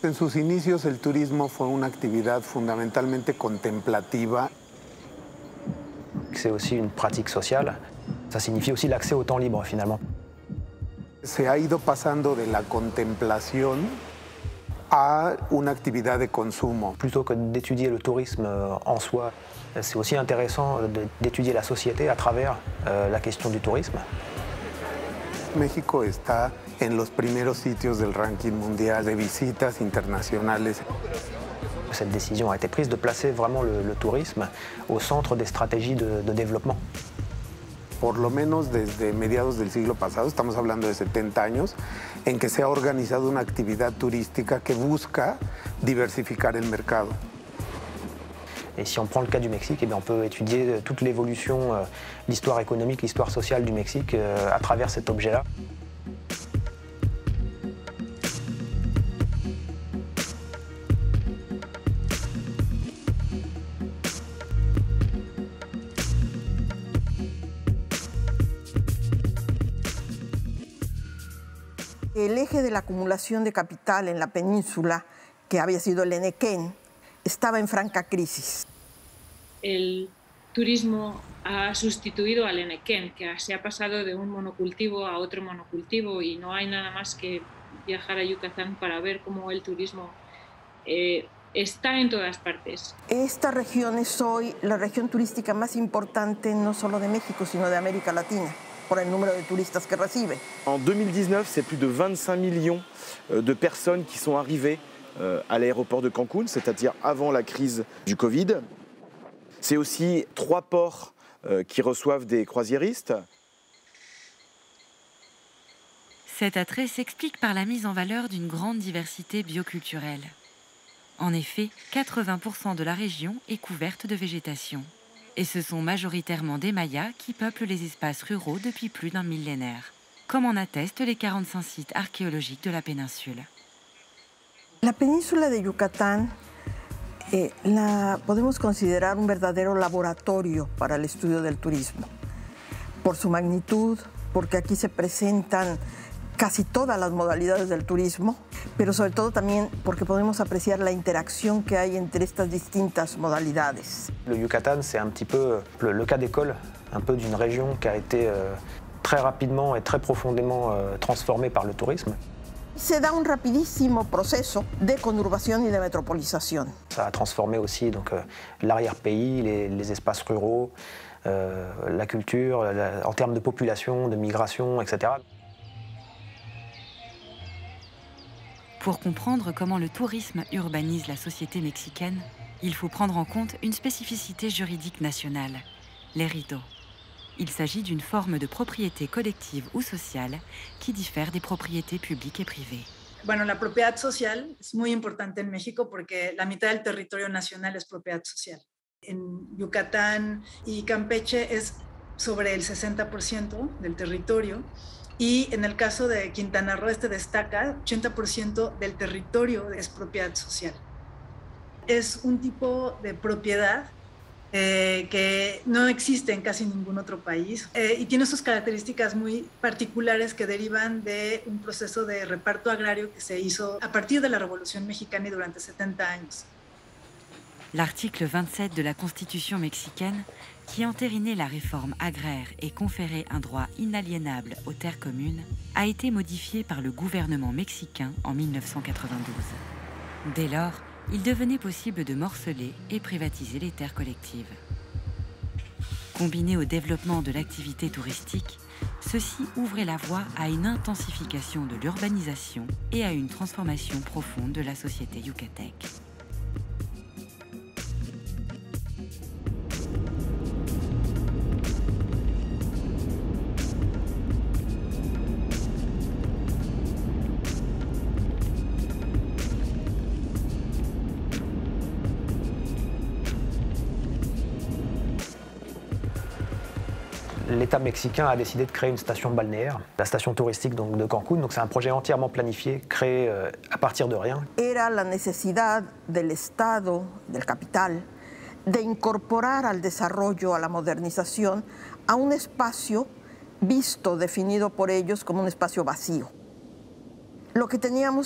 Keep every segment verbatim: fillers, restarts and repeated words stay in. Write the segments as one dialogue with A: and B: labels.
A: En sus inicios el turismo fue una actividad fundamentalmente contemplativa.
B: C'est aussi une pratique sociale. Ça signifie aussi l'accès au temps libre, finalement.
A: Se ha ido pasando de la contemplación a una actividad de consumo.
B: Plutôt que d'étudier le tourisme en soi, c'est aussi intéressant d'étudier la société à travers euh, la question du tourisme.
A: México está en los primeros sitios del ranking mundial de visitas internacionales.
B: Cette décision a été prise de placer vraiment le, le tourisme au centre des stratégies de, de développement.
A: Por lo menos desde mediados del siglo pasado, estamos hablando de setenta años, en que se ha organizado una actividad turística que busca diversificar el mercado.
B: Et si on prend le cas du Mexique, eh bien on peut étudier toute l'évolution, euh, l'histoire économique, l'histoire sociale du Mexique euh, à travers cet objet-là.
C: El eje de la acumulación de capital en la península, que había sido el Enequén, estaba en franca crisis.
D: El turismo ha sustituido al Enequén, que se ha pasado de un monocultivo a otro monocultivo, y no hay nada más que viajar a Yucatán para ver cómo el turismo eh, está en todas partes.
C: Esta región es hoy la región turística más importante no solo de México, sino de América Latina, por el número de turistas que recibe.
E: En deux mille dix-neuf, c'est plus de vingt-cinq millions de personnes qui sont arrivées à l'aéroport de Cancún, c'est-à-dire avant la crise du Covid. C'est aussi trois ports qui reçoivent des croisiéristes.
F: Cet attrait s'explique par la mise en valeur d'une grande diversité bioculturelle. En effet, quatre-vingts pour cent de la région est couverte de végétation. Et ce sont majoritairement des Mayas qui peuplent les espaces ruraux depuis plus d'un millénaire, comme en attestent les quarante-cinq sites archéologiques de la péninsule.
C: La península de Yucatán eh, la podemos considerar un verdadero laboratorio para el estudio del turismo, por su magnitud, porque aquí se presentan casi todas las modalidades del turismo, pero sobre todo también porque podemos apreciar la interacción que hay entre estas distintas modalidades.
B: Le Yucatán, c'est un petit peu le, le cas d'école, un peu d'une région qui a été euh, très rapidement et très profondément euh, transformée par le tourisme.
C: Se da un rapidísimo proceso de conurbación y de metropolización.
B: Ça a transformé aussi donc euh, l'arrière-pays, les, les espaces ruraux, euh, la culture, la, en termes de population, de migration, et cetera.
F: Pour comprendre comment le tourisme urbanise la société mexicaine, il faut prendre en compte une spécificité juridique nationale, les ritos. Il s'agit d'une forme de propriété collective ou sociale qui diffère des propriétés publiques et privées.
G: Bueno, la propiedad social es muy importante en México porque la mitad del territorio nacional es propiedad social. En Yucatán y Campeche es sobre el sesenta por ciento del territorio. Y en el caso de Quintana Roo, este destaca, ochenta por ciento del territorio es propiedad social. Es un tipo de propiedad eh, que no existe en casi ningún otro país eh, y tiene sus características muy particulares que derivan de un proceso de reparto agrario que se hizo a partir de la Revolución Mexicana y durante setenta años.
F: L'article vingt-sept de la Constitution mexicaine, qui entérinait la réforme agraire et conférait un droit inaliénable aux terres communes, a été modifié par le gouvernement mexicain en mille neuf cent quatre-vingt-douze. Dès lors, il devenait possible de morceler et privatiser les terres collectives. Combiné au développement de l'activité touristique, ceci ouvrait la voie à une intensification de l'urbanisation et à une transformation profonde de la société yucatèque.
B: L'État mexicain a décidé de créer une station balnéaire, la station touristique donc, de Cancún. Donc c'est un projet entièrement planifié, créé euh, à partir de rien.
C: Era la necesidad del Estado, del capital, de incorporar al desarrollo, a la modernización, a un espacio visto, definido por ellos como un espacio vacío. Lo que teníamos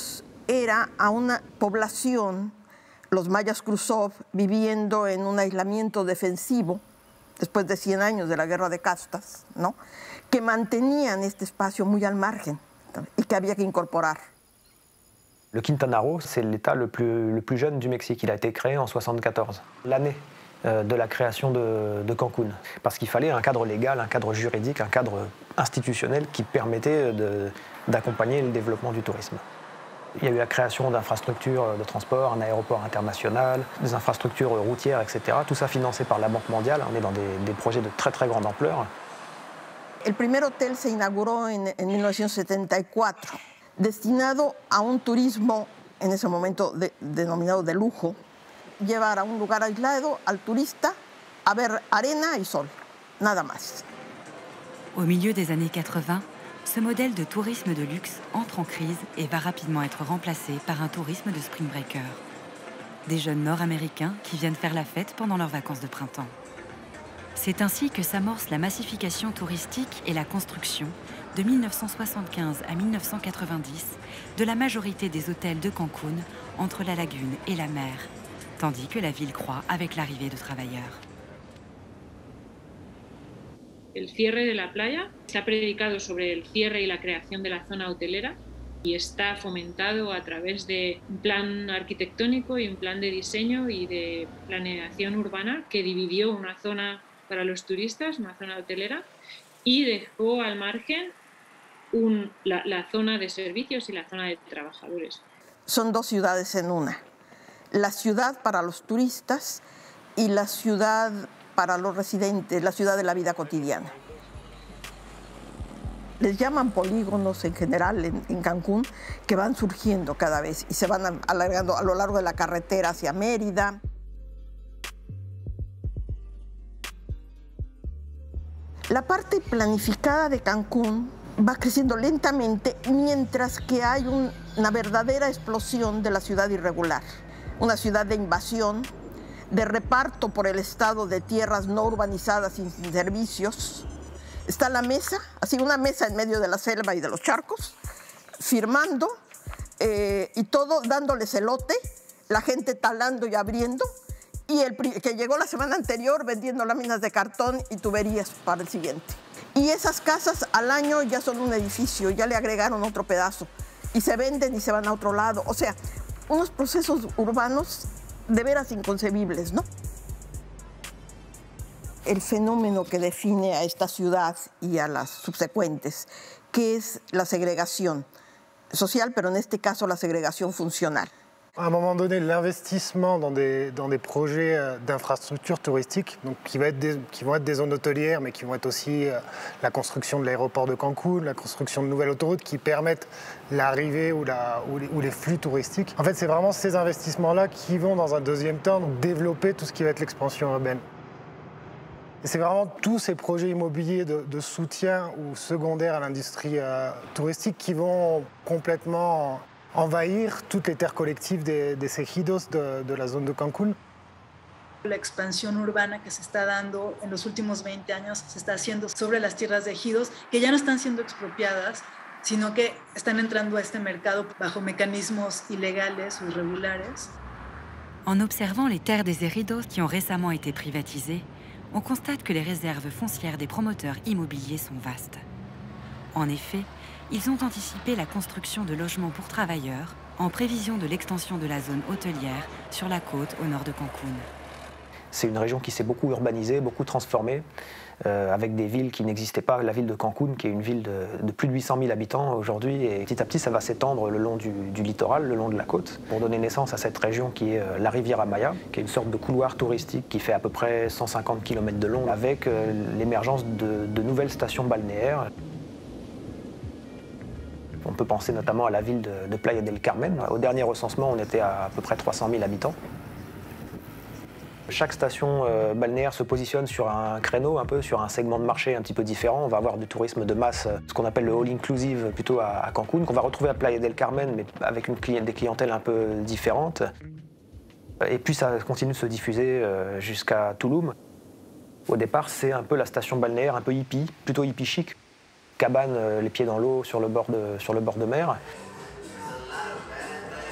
C: era a una población, los mayas Krusov, viviendo en un aislamiento defensivo, después de cien años de la guerra de castas, ¿no?, que mantenían este espacio muy al margen y que había que incorporar.
B: Le Quintana Roo, c'est l'État le plus, le plus jeune du Mexique. Il a été créé en soixante-quatorze, l'année euh, de la création de, de Cancún. Parce qu'il fallait un cadre légal, un cadre juridique, un cadre institutionnel qui permettait d'accompagner le développement du tourisme. Il y a eu la création d'infrastructures de transport, un aéroport international, des infrastructures routières, et cetera. Tout ça financé par la Banque mondiale. On est dans des, des projets de très très grande ampleur.
C: El primer hotel se inauguró en, en mil novecientos setenta y cuatro, destinado a un turismo, en ese momento de, denominado de lujo, llevar a un lugar aislado al turista a ver arena y sol, nada más.
F: Au milieu des années quatre-vingt, ce modèle de tourisme de luxe entre en crise et va rapidement être remplacé par un tourisme de spring breaker. Des jeunes nord-américains qui viennent faire la fête pendant leurs vacances de printemps. C'est ainsi que s'amorce la massification touristique et la construction, de mille neuf cent soixante-quinze à mille neuf cent quatre-vingt-dix, de la majorité des hôtels de Cancún entre la lagune et la mer, tandis que la ville croît avec l'arrivée de travailleurs.
D: El cierre de la playa está predicado sobre el cierre y la creación de la zona hotelera y está fomentado a través de un plan arquitectónico y un plan de diseño y de planeación urbana que dividió una zona para los turistas, una zona hotelera, y dejó al margen un, la, la zona de servicios y la zona de trabajadores.
C: Son dos ciudades en una. La ciudad para los turistas y la ciudad para los residentes, la ciudad de la vida cotidiana. Les llaman polígonos en general en, en Cancún, que van surgiendo cada vez y se van alargando a lo largo de la carretera hacia Mérida. La parte planificada de Cancún va creciendo lentamente, mientras que hay un, una verdadera explosión de la ciudad irregular. Una ciudad de invasión, de reparto por el Estado de tierras no urbanizadas y sin servicios. Está la mesa, así una mesa en medio de la selva y de los charcos, firmando eh, y todo dándoles elote, la gente talando y abriendo, y el que llegó la semana anterior vendiendo láminas de cartón y tuberías para el siguiente. Y esas casas al año ya son un edificio, ya le agregaron otro pedazo, y se venden y se van a otro lado. O sea, unos procesos urbanos de veras inconcebibles, ¿no? El fenómeno que define a esta ciudad y a las subsecuentes, que es la segregación social, pero en este caso la segregación funcional.
H: À un moment donné, l'investissement dans des, dans des projets d'infrastructures touristiques, donc qui, va être des, qui vont être des zones hôtelières, mais qui vont être aussi euh, la construction de l'aéroport de Cancún, la construction de nouvelles autoroutes qui permettent l'arrivée ou, la, ou, les, ou les flux touristiques. En fait, c'est vraiment ces investissements-là qui vont, dans un deuxième temps, donc, développer tout ce qui va être l'expansion urbaine. Et c'est vraiment tous ces projets immobiliers de, de soutien ou secondaires à l'industrie euh, touristique qui vont complètement envahir toutes les terres collectives des, des ejidos de, de la zone de Cancún.
G: La expansión urbana que se está dando en los últimos veinte años se está haciendo sobre las tierras de ejidos que ya no están siendo expropiadas, sino que están entrando a este mercado bajo mecanismos ilegales o irregulares.
F: En observant les terres des ejidos qui ont récemment été privatisées, on constate que les réserves foncières des promoteurs immobiliers sont vastes. En effet, ils ont anticipé la construction de logements pour travailleurs en prévision de l'extension de la zone hôtelière sur la côte au nord de Cancún.
B: C'est une région qui s'est beaucoup urbanisée, beaucoup transformée, euh, avec des villes qui n'existaient pas. La ville de Cancún, qui est une ville de, de plus de huit cent mille habitants aujourd'hui, et petit à petit, ça va s'étendre le long du, du littoral, le long de la côte, pour donner naissance à cette région qui est euh, la Riviera Maya, qui est une sorte de couloir touristique qui fait à peu près cent cinquante kilomètres de long, avec euh, l'émergence de, de nouvelles stations balnéaires. On peut penser notamment à la ville de, de Playa del Carmen. Au dernier recensement, on était à à peu près trois cent mille habitants. Chaque station euh, balnéaire se positionne sur un créneau, un peu sur un segment de marché un petit peu différent. On va avoir du tourisme de masse, ce qu'on appelle le all-inclusive plutôt à, à Cancún, qu'on va retrouver à Playa del Carmen, mais avec une client, des clientèles un peu différentes. Et puis ça continue de se diffuser euh, jusqu'à Tulum. Au départ, c'est un peu la station balnéaire un peu hippie, plutôt hippie chic. Cabane, euh, les pieds dans l'eau sur le bord de, sur le bord de mer.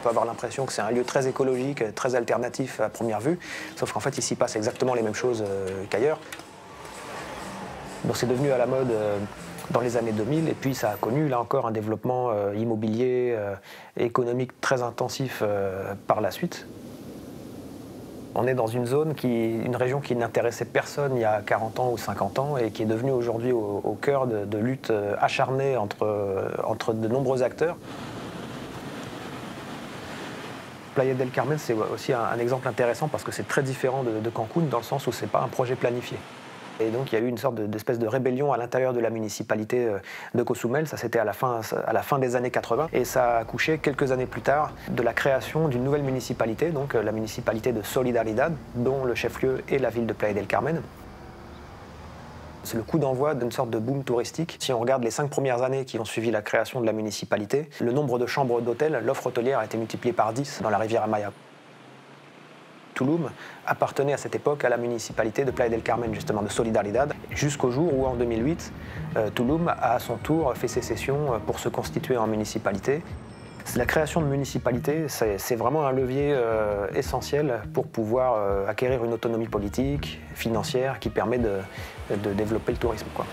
B: peut avoir l'impression que c'est un lieu très écologique, très alternatif à première vue, sauf qu'en fait, il s'y passe exactement les mêmes choses euh, qu'ailleurs. Donc c'est devenu à la mode euh, dans les années deux mille, et puis ça a connu, là encore, un développement euh, immobilier, euh, économique très intensif euh, par la suite. On est dans une zone, qui, une région qui n'intéressait personne il y a quarante ans ou cinquante ans et qui est devenue aujourd'hui au, au cœur de, de luttes acharnées entre, entre de nombreux acteurs. Playa del Carmen, c'est aussi un, un exemple intéressant parce que c'est très différent de, de Cancún dans le sens où ce n'est pas un projet planifié. Et donc il y a eu une sorte d'espèce de, de rébellion à l'intérieur de la municipalité de Cozumel, ça c'était à, la fin, à la fin des années quatre-vingt, et ça a accouché quelques années plus tard de la création d'une nouvelle municipalité, donc la municipalité de Solidaridad, dont le chef-lieu est la ville de Playa del Carmen. C'est le coup d'envoi d'une sorte de boom touristique. Si on regarde les cinq premières années qui ont suivi la création de la municipalité, le nombre de chambres d'hôtel, l'offre hôtelière a été multipliée par dix dans la Riviera Maya. Tulum appartenait à cette époque à la municipalité de Playa del Carmen, justement, de Solidaridad, jusqu'au jour où, en deux mille huit, euh, Tulum a à son tour fait sécession pour se constituer en municipalité. La création de municipalités, c'est vraiment un levier euh, essentiel pour pouvoir euh, acquérir une autonomie politique, financière, qui permet de, de développer le tourisme, quoi.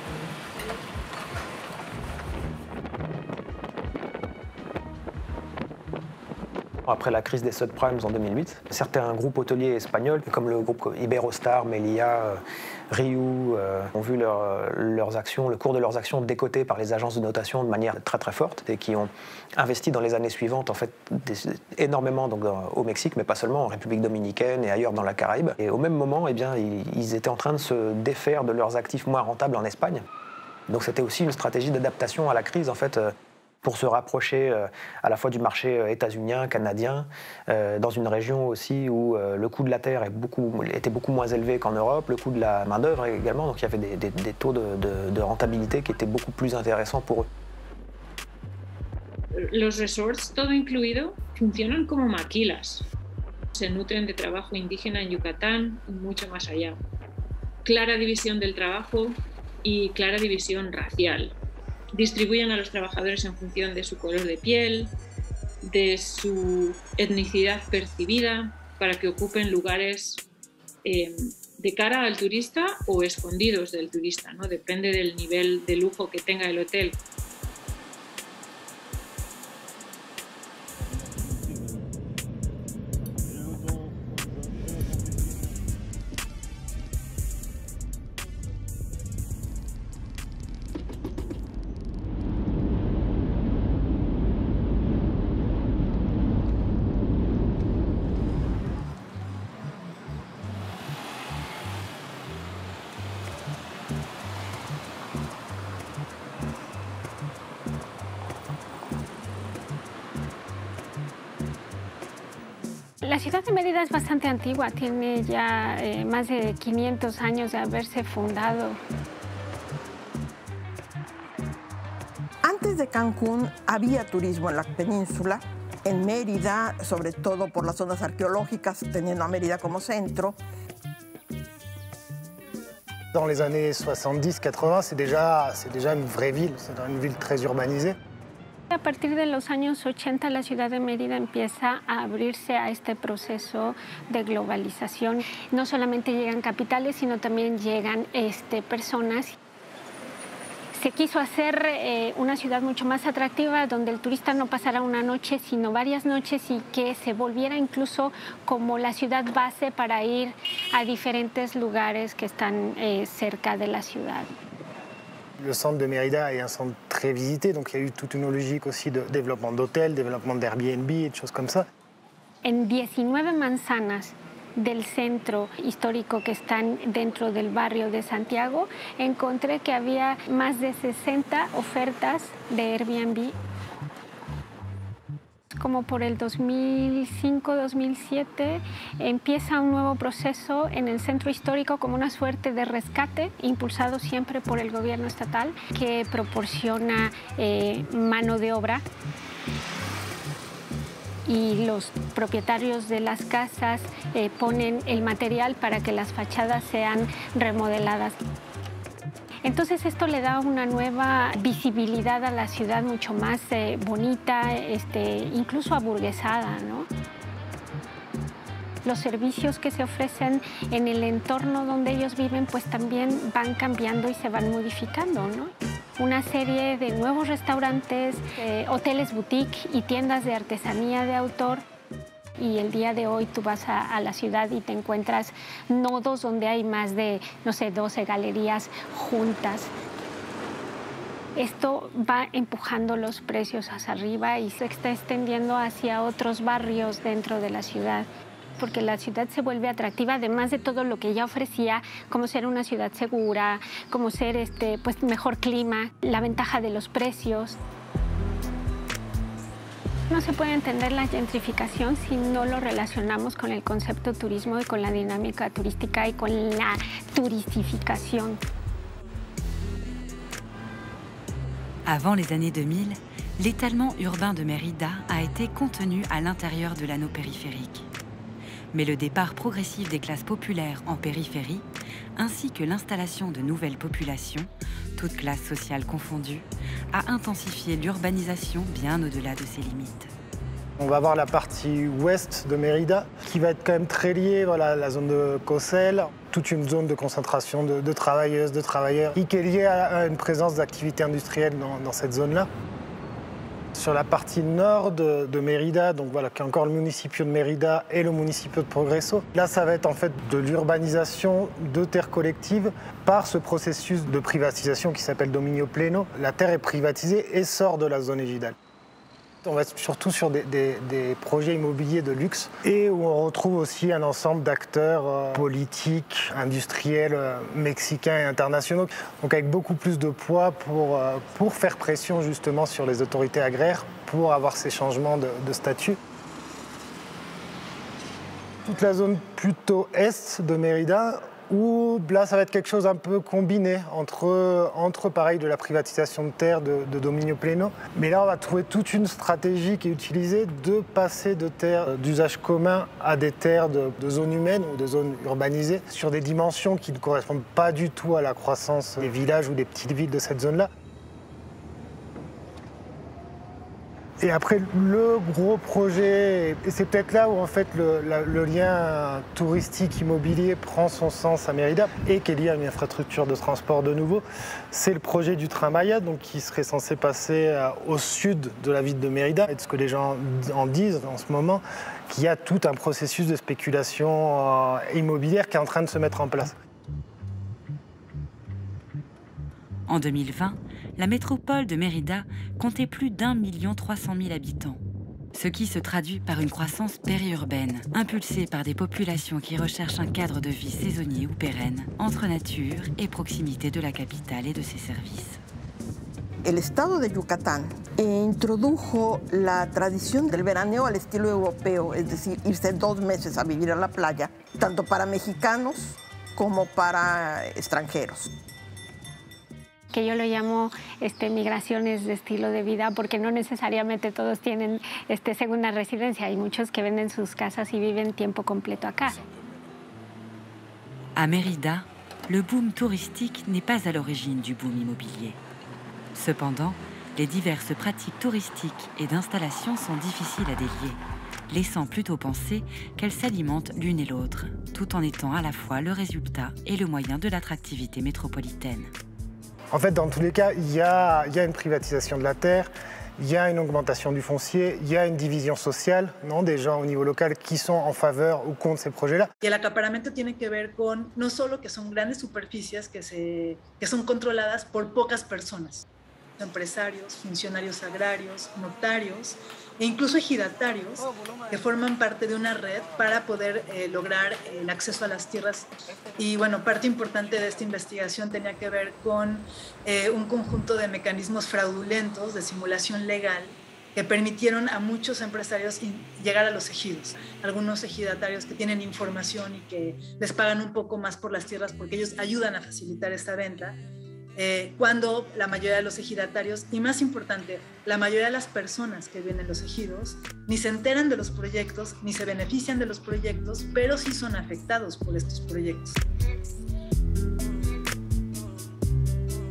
B: Après la crise des subprimes en deux mille huit, certains groupes hôteliers espagnols, comme le groupe Iberostar, Meliá, Riu, euh, ont vu leur, leurs actions, le cours de leurs actions décoté par les agences de notation de manière très très forte et qui ont investi dans les années suivantes en fait, des, énormément donc, dans, au Mexique, mais pas seulement, en République dominicaine et ailleurs dans la Caraïbe. Et au même moment, eh bien, ils, ils étaient en train de se défaire de leurs actifs moins rentables en Espagne. Donc c'était aussi une stratégie d'adaptation à la crise en fait. Euh, pour se rapprocher euh, à la fois du marché euh, états-unien, canadien, euh, dans une région aussi où euh, le coût de la terre est beaucoup, était beaucoup moins élevé qu'en Europe, le coût de la main-d'œuvre également, donc il y avait des, des, des taux de, de, de rentabilité qui étaient beaucoup plus intéressants pour eux.
D: Los resorts, todo incluido, funcionan como maquilas. Se nutren de trabajo indígena en Yucatán y mucho más allá. Clara división del trabajo y clara división racial. Distribuyen a los trabajadores en función de su color de piel, de su etnicidad percibida, para que ocupen lugares eh, de cara al turista o escondidos del turista, ¿no? Depende del nivel de lujo que tenga el hotel.
I: La ciudad de Mérida es bastante antigua, tiene ya eh, más de quinientos años de haberse fundado.
C: Antes de Cancún había turismo en la península, en Mérida, sobre todo por las zonas arqueológicas, teniendo a Mérida como centro.
H: Dans les années soixante-dix quatre-vingts, c'est déjà, c'est déjà une vraie ville, c'est une ville très urbanisée.
I: A partir de los años ochenta, la ciudad de Mérida empieza a abrirse a este proceso de globalización. No solamente llegan capitales, sino también llegan este, personas. Se quiso hacer eh, una ciudad mucho más atractiva, donde el turista no pasara una noche, sino varias noches, y que se volviera incluso como la ciudad base para ir a diferentes lugares que están eh, cerca de la ciudad.
H: Le centre de Mérida est un centre très visité, donc il y a eu toute une logique aussi de développement d'hôtels, développement d'Airbnb et de choses comme ça.
I: En diecinueve manzanas del centro histórico que están dentro del barrio de Santiago, encontré que había más de sesenta ofertas de Airbnb. Como por el dos mil cinco dos mil siete empieza un nuevo proceso en el centro histórico como una suerte de rescate impulsado siempre por el gobierno estatal, que proporciona eh, mano de obra, y los propietarios de las casas eh, ponen el material para que las fachadas sean remodeladas. Entonces esto le da una nueva visibilidad a la ciudad mucho más eh, bonita, este, incluso aburguesada, ¿no? Los servicios que se ofrecen en el entorno donde ellos viven pues también van cambiando y se van modificando, ¿no? Una serie de nuevos restaurantes, eh, hoteles boutique y tiendas de artesanía de autor. Y el día de hoy tú vas a, a la ciudad y te encuentras nodos donde hay más de, no sé, doce galerías juntas. Esto va empujando los precios hacia arriba y se está extendiendo hacia otros barrios dentro de la ciudad, porque la ciudad se vuelve atractiva, además de todo lo que ya ofrecía, como ser una ciudad segura, como ser este, pues, mejor clima, la ventaja de los precios. No se puede entender la gentrificación si no lo relacionamos con el concepto turismo y con la dinámica turística y con la turistification.
F: Avant les années deux mille, l'étalement urbain de Mérida a été contenu à l'intérieur de l'anneau périphérique. Mais le départ progressif des classes populaires en périphérie, ainsi que l'installation de nouvelles populations, toutes classes sociales confondues, a intensifié l'urbanisation bien au-delà de ses limites.
H: On va voir la partie ouest de Mérida, qui va être quand même très liée voilà, à la zone de Cossel, toute une zone de concentration de, de travailleuses, de travailleurs, et qui est liée à, à une présence d'activités industrielles dans, dans cette zone-là. Sur la partie nord de, de Mérida, donc voilà, qui est encore le municipio de Mérida et le municipio de Progreso. Là, ça va être en fait de l'urbanisation de terres collectives par ce processus de privatisation qui s'appelle dominio pleno. La terre est privatisée et sort de la zone égidale. On va être surtout sur des, des, des projets immobiliers de luxe et où on retrouve aussi un ensemble d'acteurs euh, politiques, industriels, euh, mexicains et internationaux. Donc avec beaucoup plus de poids pour, euh, pour faire pression justement sur les autorités agraires pour avoir ces changements de, de statut. Toute la zone plutôt est de Mérida, où là, ça va être quelque chose un peu combiné entre, entre pareil, de la privatisation de terres de, de dominio pleno. Mais là, on va trouver toute une stratégie qui est utilisée de passer de terres d'usage commun à des terres de, de zones humaines ou de zones urbanisées sur des dimensions qui ne correspondent pas du tout à la croissance des villages ou des petites villes de cette zone-là. Et après, le gros projet, et c'est peut-être là où en fait le, la, le lien touristique immobilier prend son sens à Mérida et qui est lié à une infrastructure de transport de nouveau, c'est le projet du train Maya, donc qui serait censé passer euh, au sud de la ville de Mérida. Et de ce que les gens en disent en ce moment, qu'il y a tout un processus de spéculation euh, immobilière qui est en train de se mettre en place.
F: En deux mille vingt, la métropole de Mérida comptait plus d'un million trois cent mille habitants, ce qui se traduit par une croissance périurbaine, impulsée par des populations qui recherchent un cadre de vie saisonnier ou pérenne, entre nature et proximité de la capitale et de ses services.
C: El estado de Yucatán introdujo la tradición del veraneo al estilo europeo, es decir, irse dos meses a vivir a la playa, tanto para mexicanos como para extranjeros.
I: Que yo lo llamo este, migraciones de estilo de vida, porque no necesariamente todos tienen este, segunda residencia. Hay muchos que venden sus casas y viven tiempo completo acá.
F: À Mérida, le boom touristique n'est pas à l'origine du boom immobilier. Cependant, les diverses pratiques touristiques et d'installation sont difficiles à délier, laissant plutôt penser qu'elles s'alimentent l'une et l'autre, tout en étant à la fois le résultat et le moyen de l'attractivité métropolitaine.
H: En fait, dans tous les cas, il y a, il y a une privatisation de la terre, il y a une augmentation du foncier, il y a une division sociale, ¿no? Des gens au niveau local qui sont en faveur ou contre ces projets-là.
G: Y el acaparamiento tiene que ver con no solo que son grandes superficies que, se, que son controladas por pocas personas, empresarios, funcionarios agrarios, notarios e incluso ejidatarios que forman parte de una red para poder eh, lograr el acceso a las tierras. Y bueno, parte importante de esta investigación tenía que ver con eh, un conjunto de mecanismos fraudulentos de simulación legal que permitieron a muchos empresarios llegar a los ejidos. Algunos ejidatarios que tienen información y que les pagan un poco más por las tierras porque ellos ayudan a facilitar esta venta. Eh, cuando la mayoría de los ejidatarios, y más importante, la mayoría de las personas que viven en los ejidos, ni se enteran de los proyectos, ni se benefician de los proyectos, pero sí son afectados por estos proyectos.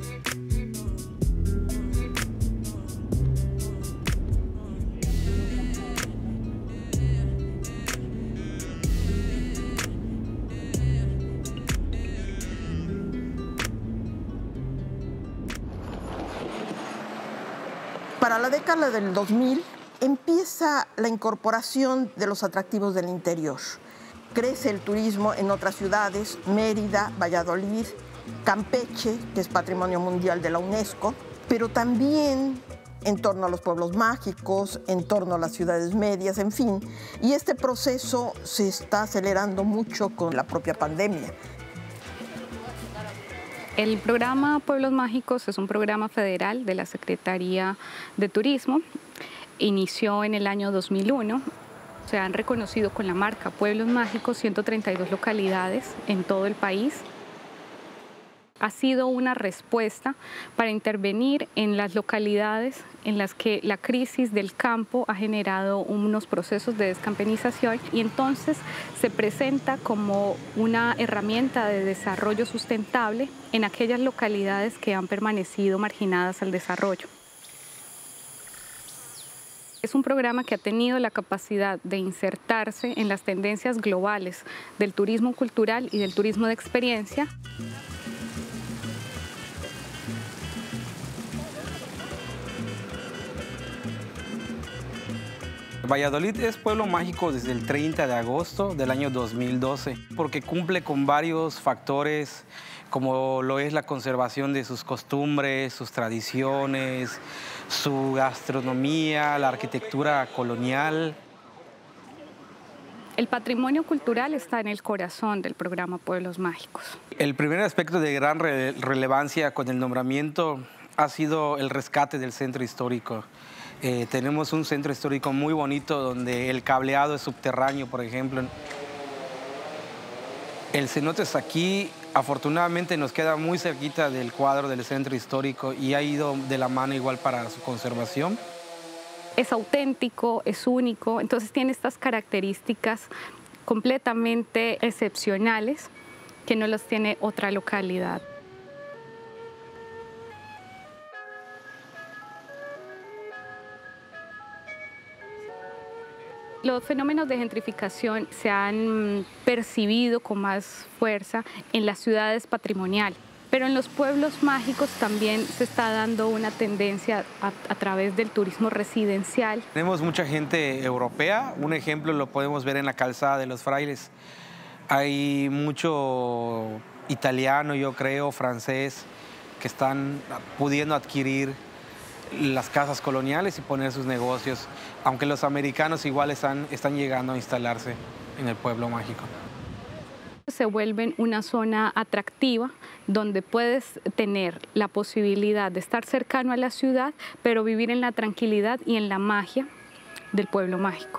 C: Para la década del dos mil empieza la incorporación de los atractivos del interior. Crece el turismo en otras ciudades, Mérida, Valladolid, Campeche, que es Patrimonio Mundial de la UNESCO, pero también en torno a los pueblos mágicos, en torno a las ciudades medias, en fin. Y este proceso se está acelerando mucho con la propia pandemia.
J: El programa Pueblos Mágicos es un programa federal de la Secretaría de Turismo. Inició en el año dos mil uno. Se han reconocido con la marca Pueblos Mágicos ciento treinta y dos localidades en todo el país. Ha sido una respuesta para intervenir en las localidades en las que la crisis del campo ha generado unos procesos de descampanización, y entonces se presenta como una herramienta de desarrollo sustentable en aquellas localidades que han permanecido marginadas al desarrollo. Es un programa que ha tenido la capacidad de insertarse en las tendencias globales del turismo cultural y del turismo de experiencia.
K: Valladolid es pueblo mágico desde el treinta de agosto del año dos mil doce, porque cumple con varios factores, como lo es la conservación de sus costumbres, sus tradiciones, su gastronomía, la arquitectura colonial.
J: El patrimonio cultural está en el corazón del programa Pueblos Mágicos.
K: El primer aspecto de gran re- relevancia con el nombramiento ha sido el rescate del centro histórico. Eh, tenemos un centro histórico muy bonito donde el cableado es subterráneo, por ejemplo. El cenote está aquí, afortunadamente nos queda muy cerquita del cuadro del centro histórico y ha ido de la mano igual para su conservación.
J: Es auténtico, es único, entonces tiene estas características completamente excepcionales que no las tiene otra localidad. Los fenómenos de gentrificación se han percibido con más fuerza en las ciudades patrimoniales, pero en los pueblos mágicos también se está dando una tendencia a, a través del turismo residencial.
K: Tenemos mucha gente europea, un ejemplo lo podemos ver en la calzada de los Frailes. Hay mucho italiano, yo creo, francés, que están pudiendo adquirir las casas coloniales y poner sus negocios, aunque los americanos igual están, están llegando a instalarse en el pueblo mágico.
J: Se vuelven una zona atractiva donde puedes tener la posibilidad de estar cercano a la ciudad, pero vivir en la tranquilidad y en la magia del pueblo mágico.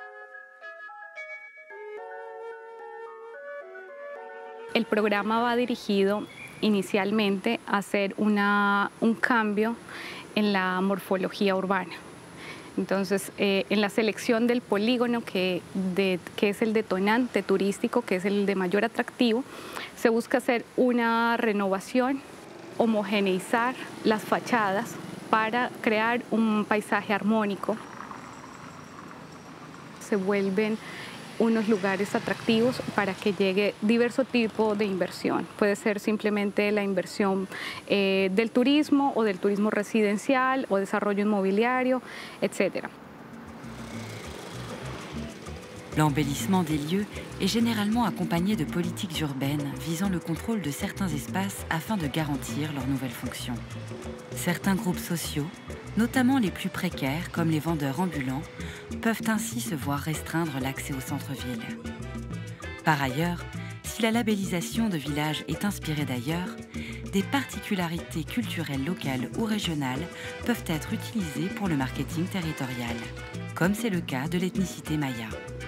J: El programa va dirigido inicialmente a hacer una, un cambio en la morfología urbana. Entonces, eh, en la selección del polígono, que, de, que es el detonante turístico, que es el de mayor atractivo, se busca hacer una renovación, homogeneizar las fachadas para crear un paisaje armónico. Se vuelven unos lugares atractivos para que llegue diverso tipo de inversión. Puede ser simplemente la inversión eh, del turismo o del turismo residencial o desarrollo inmobiliario, etcétera.
F: L'embellissement des lieux est généralement accompagné de politiques urbaines visant le contrôle de certains espaces afin de garantir leurs nouvelles fonctions. Certains groupes sociaux, notamment les plus précaires comme les vendeurs ambulants, peuvent ainsi se voir restreindre l'accès au centre-ville. Par ailleurs, si la labellisation de village est inspirée d'ailleurs, des particularités culturelles locales ou régionales peuvent être utilisées pour le marketing territorial, comme c'est le cas de l'ethnicité maya.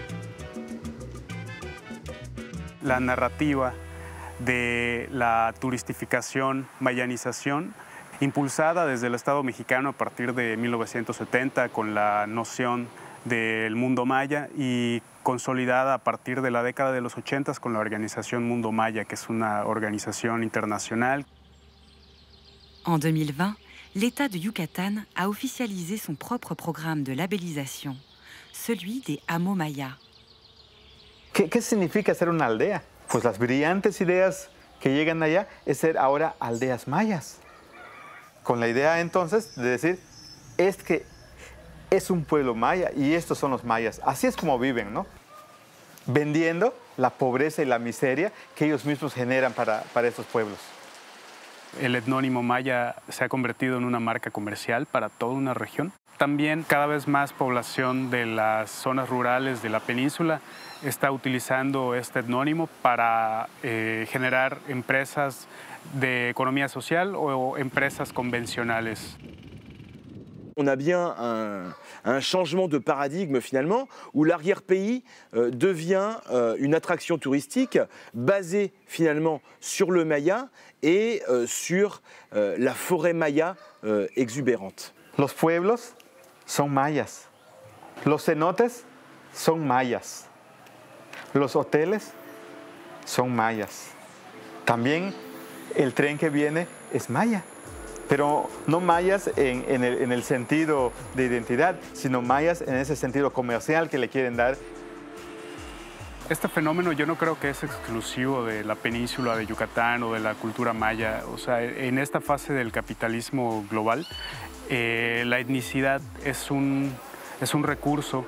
L: La narrativa de la turistificación, mayanización, impulsada desde el Estado mexicano a partir de mil novecientos setenta con la noción del mundo maya y consolidada a partir de la década de los ochentas con la organización Mundo Maya, que es una organización internacional.
F: En deux mille vingt, l'État de Yucatán a officialisé son propre programme de labellisation, celui des hameaux mayas.
M: ¿Qué, ¿Qué significa ser una aldea? Pues las brillantes ideas que llegan allá es ser ahora aldeas mayas. Con la idea entonces de decir, es que es un pueblo maya y estos son los mayas. Así es como viven, ¿no? Vendiendo la pobreza y la miseria que ellos mismos generan para, para estos pueblos.
L: El etnónimo maya se ha convertido en una marca comercial para toda una región. También cada vez más población de las zonas rurales de la península está utilizando este etnónimo para eh, generar empresas de economía social o empresas convencionales.
E: On a bien un, un changement de paradigme finalement, où l'arrière-pays euh, devient euh, une attraction touristique basée finalement sur le maya et euh, sur euh, la forêt maya euh, exubérante.
M: Los pueblos son mayas, los cenotes son mayas, los hoteles son mayas. También el tren que viene es maya. Pero no mayas en, en, el, en el sentido de identidad, sino mayas en ese sentido comercial que le quieren dar.
L: Este fenómeno yo no creo que es exclusivo de la península de Yucatán o de la cultura maya. O sea, en esta fase del capitalismo global, eh, la etnicidad es un, es un recurso.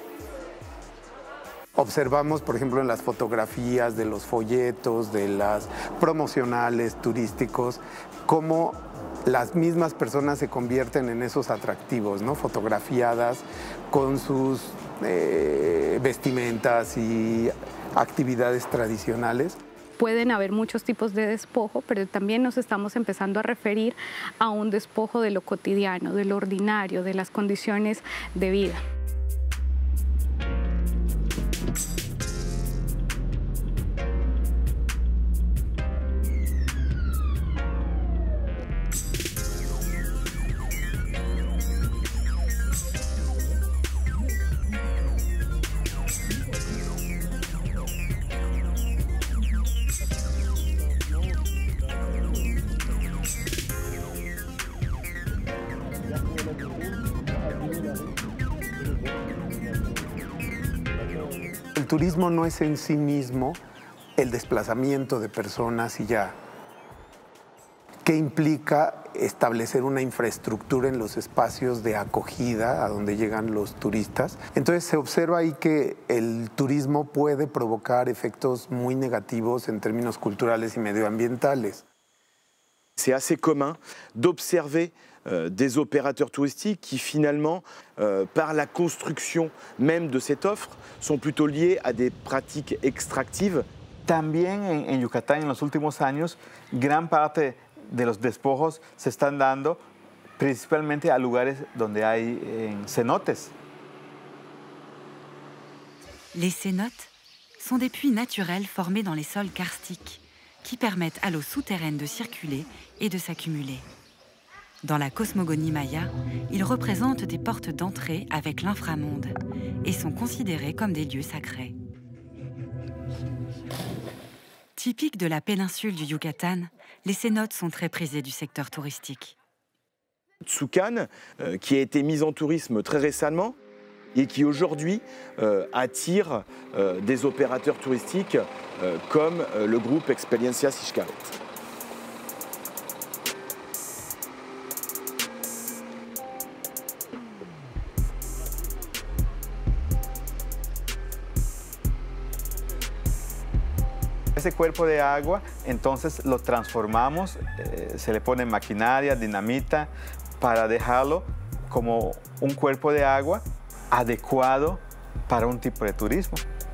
A: Observamos, por ejemplo, en las fotografías de los folletos, de las promocionales turísticos, cómo las mismas personas se convierten en esos atractivos, ¿no? Fotografiadas con sus eh, vestimentas y actividades tradicionales.
J: Pueden haber muchos tipos de despojo, pero también nos estamos empezando a referir a un despojo de lo cotidiano, de lo ordinario, de las condiciones de vida.
A: El turismo no es en sí mismo el desplazamiento de personas y ya. ¿Qué implica establecer una infraestructura en los espacios de acogida a donde llegan los turistas? Entonces se observa ahí que el turismo puede provocar efectos muy negativos en términos culturales y medioambientales.
E: C'est assez commun d'observer euh, des opérateurs touristiques qui finalement, euh, par la construction même de cette offre, sont plutôt liés à des pratiques extractives.
M: También en, en Yucatán en los últimos años, gran parte de los despojos se están dando principalmente a lugares donde hay eh, cenotes.
F: Les cénotes sont des puits naturels formés dans les sols karstiques qui permettent à l'eau souterraine de circuler et de s'accumuler. Dans la cosmogonie maya, ils représentent des portes d'entrée avec l'inframonde et sont considérés comme des lieux sacrés. Typiques de la péninsule du Yucatan, les cénotes sont très prisés du secteur touristique.
E: Tsukan, euh, qui a été mise en tourisme très récemment et qui aujourd'hui euh, attire euh, des opérateurs touristiques euh, comme euh, le groupe Experiencia Xcaret.
M: Ese cuerpo de agua, entonces lo transformamos, eh, se le pone maquinaria, dinamita, para dejarlo como un cuerpo de agua adecuado para un tipo de turismo.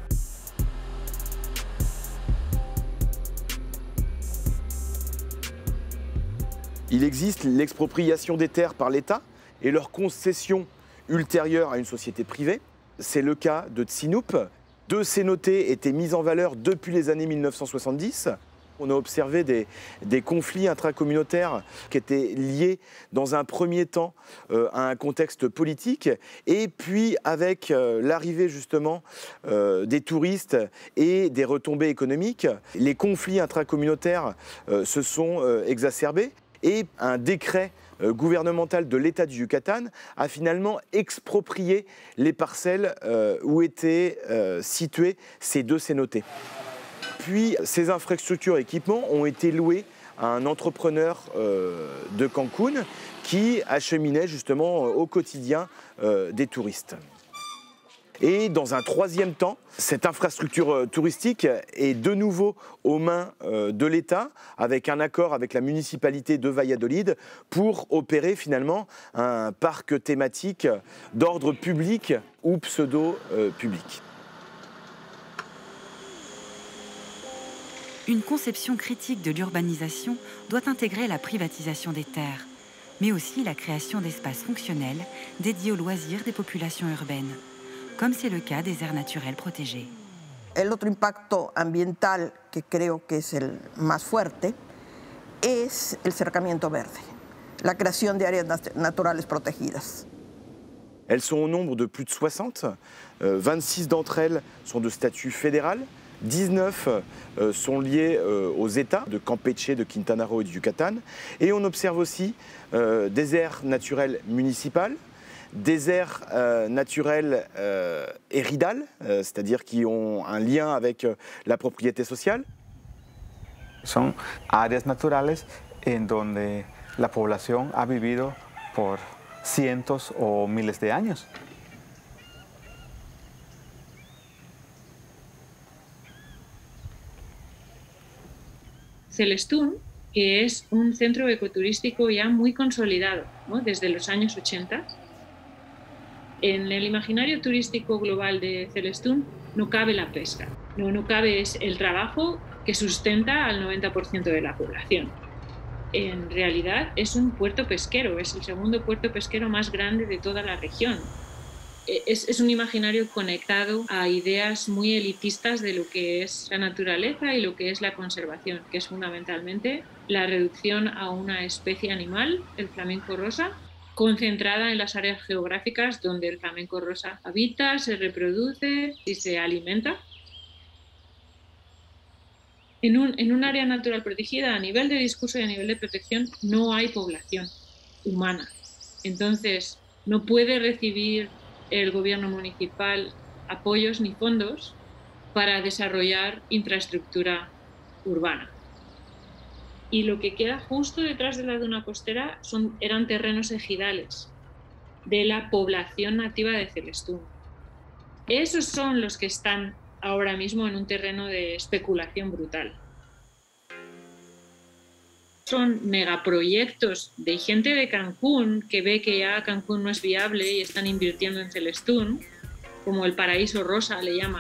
E: Il existe l'expropriation des terres par l'État et leur concession ultérieure à une société privée. C'est le cas de Tsinup. Deux cénotés étaient mises en valeur depuis les années mille neuf cent soixante-dix. On a observé des, des conflits intracommunautaires qui étaient liés dans un premier temps euh, à un contexte politique et puis avec euh, l'arrivée justement euh, des touristes et des retombées économiques, les conflits intracommunautaires euh, se sont euh, exacerbés et un décret euh, gouvernemental de l'État du Yucatan a finalement exproprié les parcelles euh, où étaient euh, situés ces deux cénotés. Puis ces infrastructures et équipements ont été loués à un entrepreneur euh, de Cancún qui acheminait justement au quotidien euh, des touristes. Et dans un troisième temps, cette infrastructure touristique est de nouveau aux mains de l'État, avec un accord avec la municipalité de Valladolid pour opérer finalement un parc thématique d'ordre public ou pseudo-public.
F: Une conception critique de l'urbanisation doit intégrer la privatisation des terres, mais aussi la création d'espaces fonctionnels dédiés aux loisirs des populations urbaines, comme c'est le cas des aires naturelles protégées.
C: El otro impacto ambiental que creo que es el más fuerte es el cercamiento verde, la creación de áreas naturales protegidas.
E: Elles sont au nombre de plus de soixante, euh, vingt-six d'entre elles sont de statut fédéral, dix-neuf euh, sont liées euh, aux États de Campeche, de Quintana Roo et du Yucatan, et on observe aussi euh, des aires naturelles municipales, des aires euh, naturelles euh, éridales, euh, c'est-à-dire qui ont un lien avec euh, la propriété sociale.
M: Son áreas naturales en donde la población ha vivido por cientos o miles de años.
D: Celestún, que es un centro ecoturístico ya muy consolidado, ¿no?, desde los años ochenta. En el imaginario turístico global de Celestún no cabe la pesca, no, no cabe es el trabajo que sustenta al noventa por ciento de la población. En realidad es un puerto pesquero, es el segundo puerto pesquero más grande de toda la región. Es, es un imaginario conectado a ideas muy elitistas de lo que es la naturaleza y lo que es la conservación, que es fundamentalmente la reducción a una especie animal, el flamenco rosa, concentrada en las áreas geográficas donde el flamenco rosa habita, se reproduce y se alimenta. En un, en un área natural protegida, a nivel de discurso y a nivel de protección, no hay población humana. Entonces, no puede recibir el gobierno municipal apoyos ni fondos para desarrollar infraestructura urbana. Y lo que queda justo detrás de la duna costera son, eran terrenos ejidales de la población nativa de Celestún. Esos son los que están ahora mismo en un terreno de especulación brutal. Son megaproyectos de gente de Cancún que ve que ya Cancún no es viable y están invirtiendo en Celestún, como el paraíso rosa le llaman.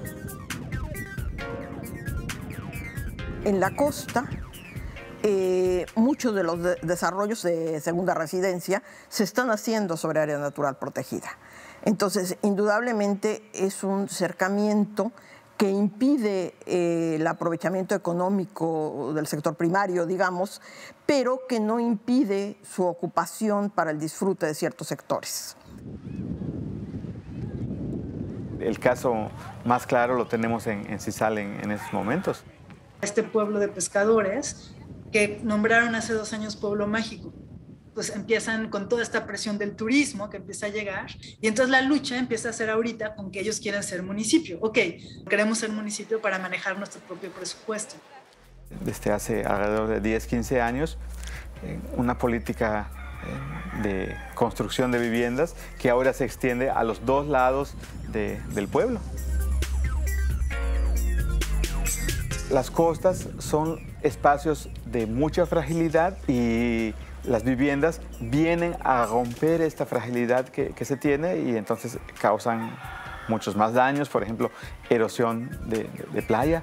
C: En la costa, Eh, muchos de los de desarrollos de segunda residencia se están haciendo sobre área natural protegida. Entonces, indudablemente es un cercamiento que impide eh, el aprovechamiento económico del sector primario, digamos, pero que no impide su ocupación para el disfrute de ciertos sectores.
M: El caso más claro lo tenemos en, en Cizal en, en estos momentos.
G: Este pueblo de pescadores que nombraron hace dos años Pueblo Mágico, pues empiezan con toda esta presión del turismo que empieza a llegar y entonces la lucha empieza a ser ahorita con que ellos quieren ser municipio. Ok, queremos ser municipio para manejar nuestro propio presupuesto.
M: Desde hace alrededor de diez, quince años, una política de construcción de viviendas que ahora se extiende a los dos lados de, del pueblo. Las costas son espacios de mucha fragilidad y las viviendas vienen a romper esta fragilidad que, que se tiene y entonces causan muchos más daños, por ejemplo, erosión de, de, de playa.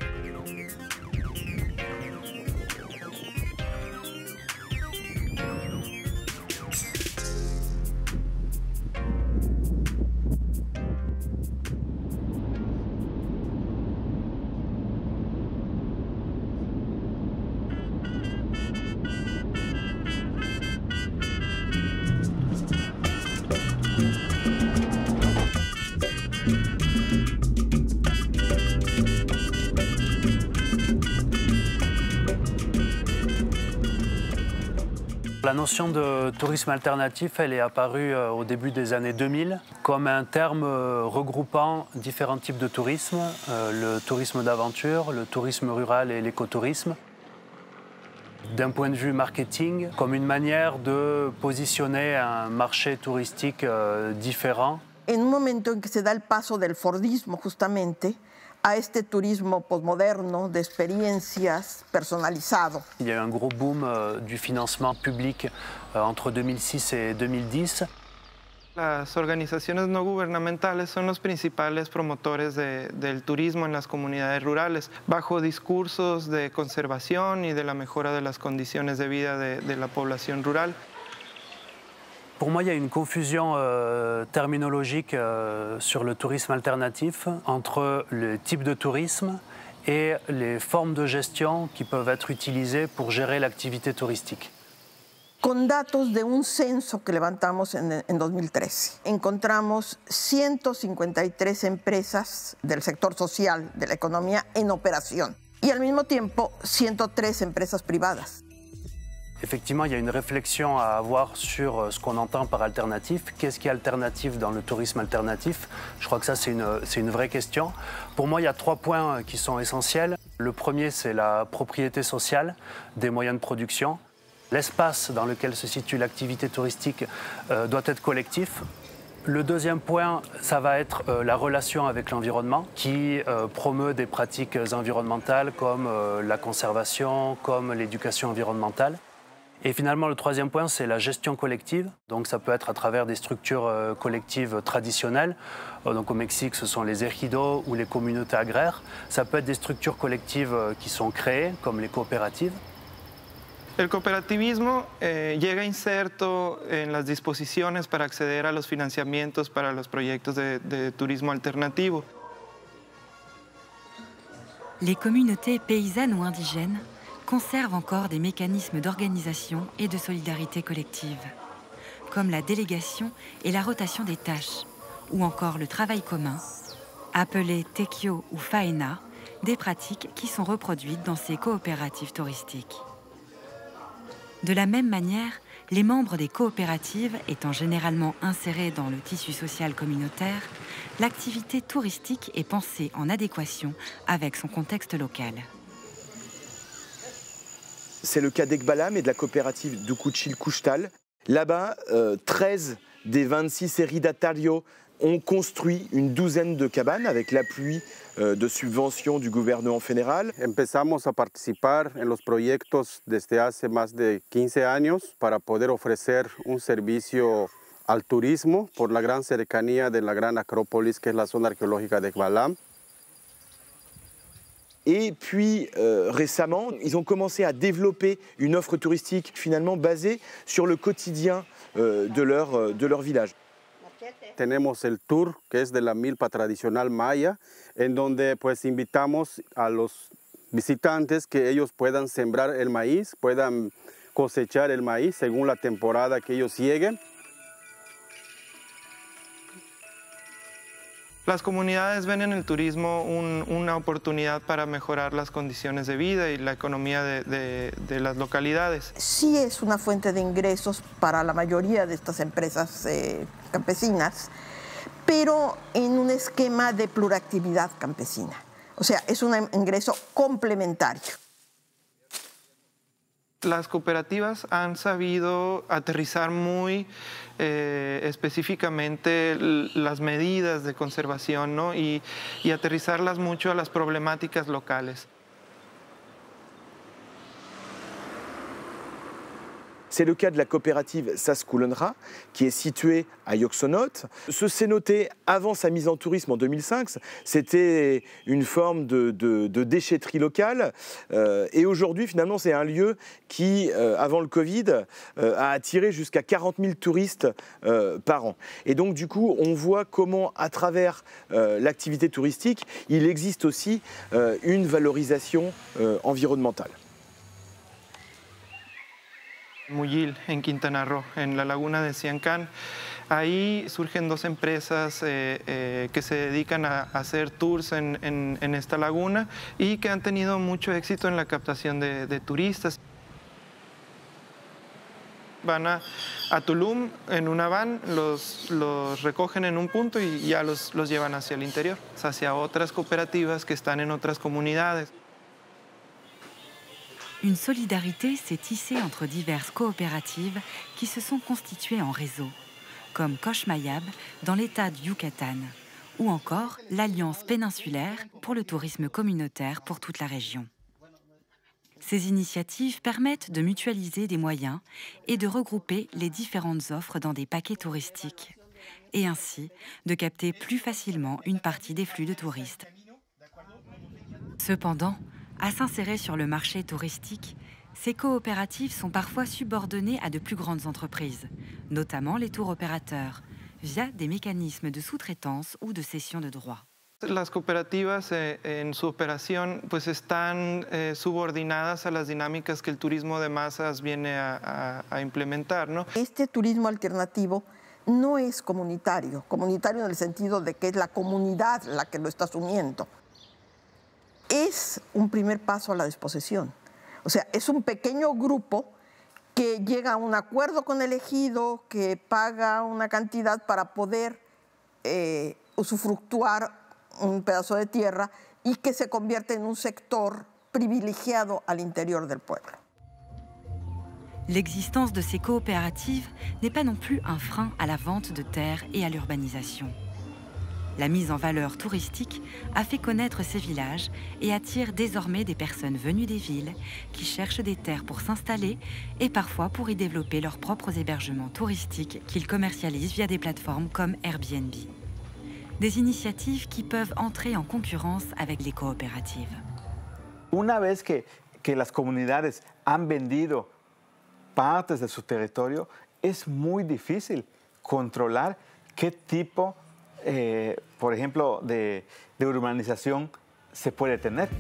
N: La notion de tourisme alternatif, elle est apparue au début des années deux mille comme un terme regroupant différents types de tourisme, le tourisme d'aventure, le tourisme rural et l'écotourisme. d'un point de vue marketing, comme une manière de positionner un marché touristique euh, différent.
C: En un momento en que se da el paso del Fordismo justamente a este turismo posmoderno de experiencias personalizado.
N: Il y a eu un gros boom euh, du financement public euh, entre deux mille six et deux mille dix.
O: Las organizaciones no gubernamentales son los principales promotores de, del turismo en las comunidades rurales, bajo discursos de conservación y de la mejora de las condiciones de vida de, de la población rural.
N: Pour moi, il y a une confusion euh, terminologique euh, sur le tourisme alternatif entre le type de tourisme et les formes de gestion qui peuvent être utilisées pour gérer l'activité touristique.
C: Con datos de un censo que levantamos en, en dos mil trece, encontramos ciento cincuenta y tres empresas del sector social de la economía en operación y al mismo tiempo ciento tres empresas privadas.
N: Effectivement, il y a une réflexion à avoir sur ce qu'on entend par alternatif. Qu'est-ce qui est alternatif dans le tourisme alternatif? Je crois que ça, c'est une, c'est une vraie question. Pour moi, il y a trois points qui sont essentiels. Le premier, c'est la propriété sociale des moyens de production. L'espace dans lequel se situe l'activité touristique euh, doit être collectif. Le deuxième point, ça va être euh, la relation avec l'environnement qui euh, promeut des pratiques environnementales comme euh, la conservation, comme l'éducation environnementale. Et finalement, le troisième point, c'est la gestion collective. Donc ça peut être à travers des structures euh, collectives traditionnelles. Euh, donc au Mexique, ce sont les ejidos ou les communautés agraires. Ça peut être des structures collectives euh, qui sont créées, comme les coopératives.
O: El cooperativismo eh, llega inserto en las disposiciones para acceder a los financiamientos para los proyectos de, de turismo alternativo.
F: Les communautés paysannes ou indigènes conservent encore des mécanismes d'organisation et de solidarité collective, comme la délégation et la rotation des tâches, ou encore le travail commun, appelé tekio ou faena, des pratiques qui sont reproduites dans ces coopératives touristiques. De la même manière, les membres des coopératives étant généralement insérés dans le tissu social communautaire, l'activité touristique est pensée en adéquation avec son contexte local.
E: C'est le cas d'Ekbalam et de la coopérative Dukuchil-Kushtal. Là-bas, euh, treize des vingt-six ejidatarios ont construit une douzaine de cabanes avec l'appui euh, de subventions du gouvernement fédéral.
P: Empezamos a participar en los proyectos desde hace más de quince años para poder ofrecer un servicio al turismo por la gran cercanía de la gran acrópolis que es la zona arqueológica de Ekbalam.
E: Et puis euh, récemment, ils ont commencé à développer une offre touristique finalement basée sur le quotidien euh, de, leur, de leur village.
P: Tenemos el tour que es de la milpa tradicional maya, en donde pues invitamos a los visitantes que ellos puedan sembrar el maíz, puedan cosechar el maíz según la temporada que ellos lleguen.
O: Las comunidades ven en el turismo un, una oportunidad para mejorar las condiciones de vida y la economía de, de, de las localidades.
C: Sí es una fuente de ingresos para la mayoría de estas empresas eh, campesinas, pero en un esquema de pluractividad campesina. O sea, es un ingreso complementario.
O: Las cooperativas han sabido aterrizar muy eh, específicamente las medidas de conservación, ¿no? y, y aterrizarlas mucho a las problemáticas locales.
E: C'est le cas de la coopérative Saskulunra, qui est située à Yoxonot. Ce cénote, avant sa mise en tourisme en deux mille cinq, c'était une forme de, de, de déchetterie locale. Euh, et aujourd'hui, finalement, c'est un lieu qui, euh, avant le Covid, euh, a attiré jusqu'à quarante mille touristes euh, par an. Et donc, du coup, on voit comment, à travers euh, l'activité touristique, il existe aussi euh, une valorisation euh, environnementale.
O: Muyil, en Quintana Roo, en la laguna de Siancán. Ahí surgen dos empresas eh, eh, que se dedican a, a hacer tours en, en, en esta laguna y que han tenido mucho éxito en la captación de, de turistas. Van a, a Tulum en una van, los, los recogen en un punto y ya los, los llevan hacia el interior, hacia otras cooperativas que están en otras comunidades.
F: Une solidarité s'est tissée entre diverses coopératives qui se sont constituées en réseau, comme Cochmayab dans l'état du Yucatan, ou encore l'Alliance péninsulaire pour le tourisme communautaire pour toute la région. Ces initiatives permettent de mutualiser des moyens et de regrouper les différentes offres dans des paquets touristiques, et ainsi de capter plus facilement une partie des flux de touristes. Cependant, à s'insérer sur le marché touristique, ces coopératives sont parfois subordonnées à de plus grandes entreprises, notamment les tours opérateurs, via des mécanismes de sous-traitance ou de cession de droits.
O: Las cooperativas eh, en su operación pues están eh, subordinadas a las dinámicas que el turismo de masas viene a, a, a implementar, ¿no?
C: Este turismo alternativo no es comunitario, comunitario en el sentido de que es la comunidad la que lo está asumiendo. Es un primer paso a la desposesión. O sea, es un pequeño grupo que llega a un acuerdo con el ejido, que paga una cantidad para poder eh, usufructuar un pedazo de tierra y que se convierte en un sector privilegiado al interior del pueblo.
F: L'existence de ces coopératives n'est pas non plus un frein à la vente de terres et à l'urbanisation. La mise en valeur touristique a fait connaître ces villages et attire désormais des personnes venues des villes qui cherchent des terres pour s'installer et parfois pour y développer leurs propres hébergements touristiques qu'ils commercialisent via des plateformes comme Airbnb. Des initiatives qui peuvent entrer en concurrence avec les coopératives.
M: Una vez que, que las comunidades han vendido partes de su territorio, es muy difícil controlar qué tipo Eh, por ejemplo, de, de urbanización se puede tener.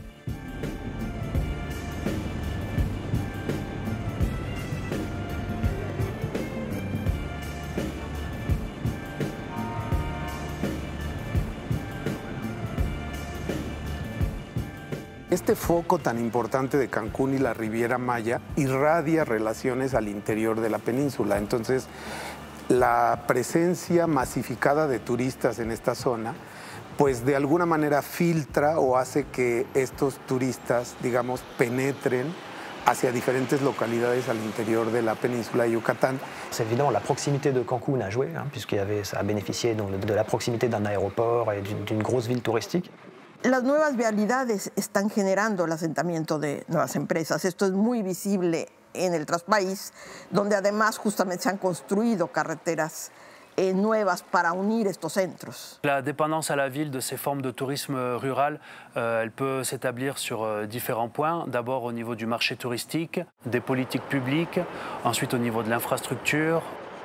A: Este foco tan importante de Cancún y la Riviera Maya irradia relaciones al interior de la península. Entonces, la presencia masificada de turistas en esta zona, pues de alguna manera filtra o hace que estos turistas, digamos, penetren hacia diferentes localidades al interior de la péninsula de Yucatán.
B: C'est évident, la proximité de Cancún a joué, hein, puisqu'il y avait, ça a bénéficié donc, de la proximité d'un aéroport et d'une grosse ville touristique.
C: Las nuevas vialidades están generando el asentamiento de nuevas empresas. Esto es muy visible en el Traspaís, donde además justamente se han construido carreteras eh, nuevas para unir estos centros.
N: La dépendance à la ville de ces formes de tourisme rural, euh, elle peut s'établir sur euh, différents points. D'abord au niveau du marché touristique, des politiques publiques, ensuite au niveau de l'infrastructure.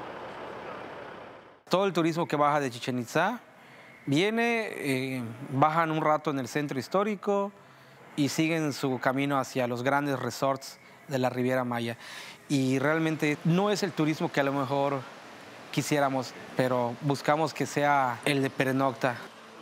K: Todo el turismo que baja de Chichén Itzá viene, eh, bajan un rato en el centro histórico y siguen su camino hacia los grandes resorts de la Riviera Maya. Y realmente no es el turismo que a lo mejor quisiéramos, pero buscamos que sea el de pernocta.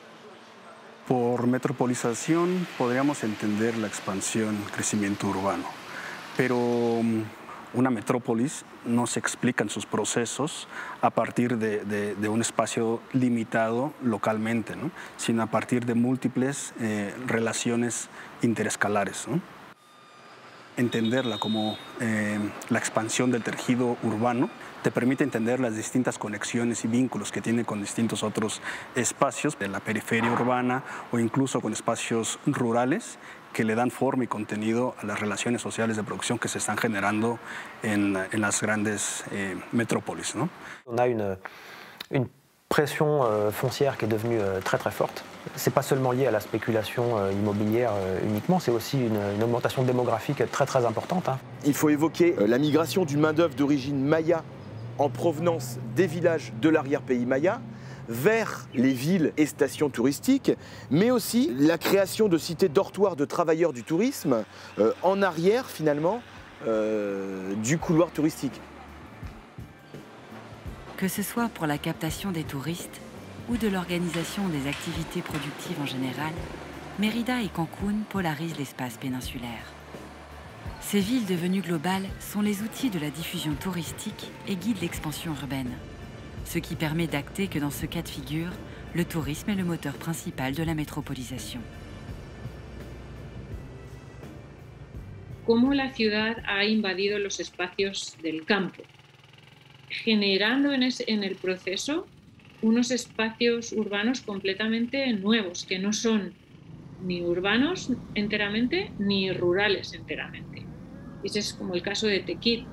Q: Por metropolización podríamos entender la expansión, el crecimiento urbano, pero una metrópolis no se explican sus procesos a partir de, de, de un espacio limitado localmente, ¿no? Sino a partir de múltiples eh, relaciones interescalares, ¿no? Entenderla como eh, la expansión del tejido urbano te permite entender las distintas conexiones y vínculos que tiene con distintos otros espacios de la periferia urbana o incluso con espacios rurales que le dan forma y contenido a las relaciones sociales de producción que se están generando en, en las grandes eh, metrópolis, ¿no?
B: On a une, une pression euh, foncière qui est devenue euh, très très forte. C'est pas seulement lié à la spéculation euh, immobilière euh, uniquement, c'est aussi une, une augmentation démographique très très importante. Hein.
E: Il faut évoquer la migration du main-d'œuvre d'origine maya en provenance des villages de l'arrière-pays maya vers les villes et stations touristiques, mais aussi la création de cités dortoirs de travailleurs du tourisme euh, en arrière finalement euh, du couloir touristique.
F: Que ce soit pour la captation des touristes ou de l'organisation des activités productives en général, Mérida et Cancún polarisent l'espace péninsulaire. Ces villes devenues globales sont les outils de la diffusion touristique et guident l'expansion urbaine, ce qui permet d'acter que dans ce cas de figure, le tourisme est le moteur principal de la métropolisation.
D: cómo la ciudad ha invadido los espacios del campo, generando en, ese, en el proceso unos espacios urbanos completamente nuevos, que no son ni urbanos enteramente ni rurales enteramente. Ese es como el caso de Tequit.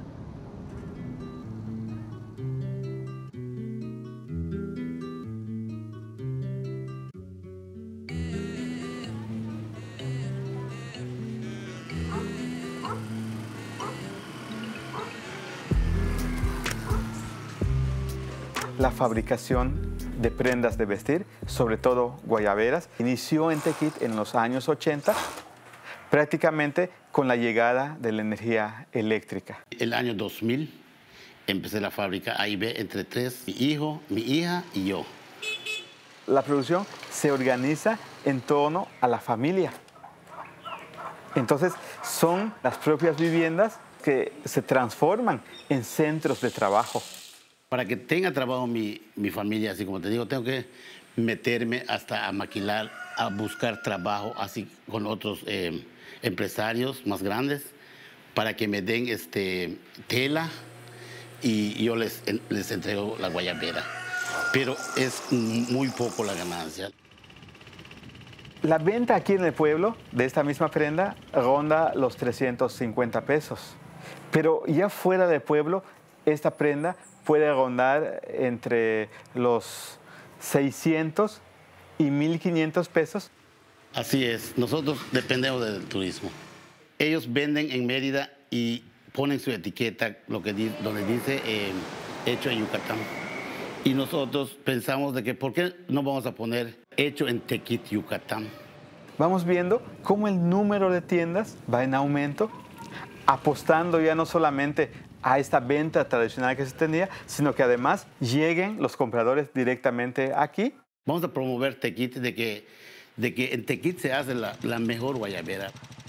M: La fabricación de prendas de vestir, sobre todo guayaberas, inició en Tequit en los años ochenta, prácticamente con la llegada de la energía eléctrica.
R: El año dos mil empecé la fábrica, ahí ve entre tres, mi hijo, mi hija y yo.
M: La producción se organiza en torno a la familia. Entonces son las propias viviendas que se transforman en centros de trabajo.
R: Para que tenga trabajo mi, mi familia, así como te digo, tengo que meterme hasta a maquilar, a buscar trabajo así con otros eh, empresarios más grandes para que me den este, tela y yo les, les entrego la guayabera. Pero es muy poco la ganancia.
M: La venta aquí en el pueblo de esta misma prenda ronda los trescientos cincuenta pesos. Pero ya fuera del pueblo, esta prenda puede rondar entre los seiscientos y mil quinientos pesos.
R: Así es, nosotros dependemos del turismo. Ellos venden en Mérida y ponen su etiqueta, lo que donde dice eh, hecho en Yucatán. Y nosotros pensamos de que ¿por qué no vamos a poner hecho en Tequit, Yucatán?
M: Vamos viendo cómo el número de tiendas va en aumento, apostando ya no solamente a esta venta tradicional que se tenía, sino que además lleguen los compradores directamente aquí.
R: Vamos a promover Tequit, de que, de que en Tequit se hace la, la mejor guayabera.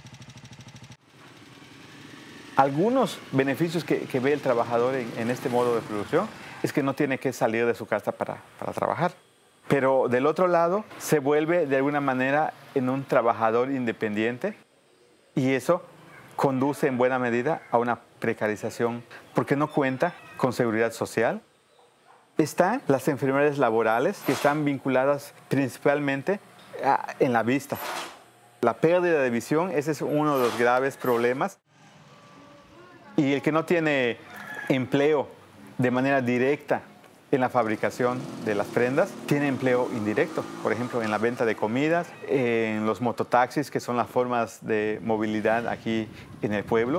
M: Algunos beneficios que, que ve el trabajador en, en este modo de producción es que no tiene que salir de su casa para, para trabajar. Pero del otro lado se vuelve de alguna manera en un trabajador independiente y eso conduce en buena medida a una precarización porque no cuenta con seguridad social. Están las enfermedades laborales que están vinculadas principalmente a, en la vista. La pérdida de visión, ese es uno de los graves problemas. Y el que no tiene empleo de manera directa en la fabricación de las prendas, tiene empleo indirecto, por ejemplo, en la venta de comidas, en los mototaxis, que son las formas de movilidad aquí en el pueblo.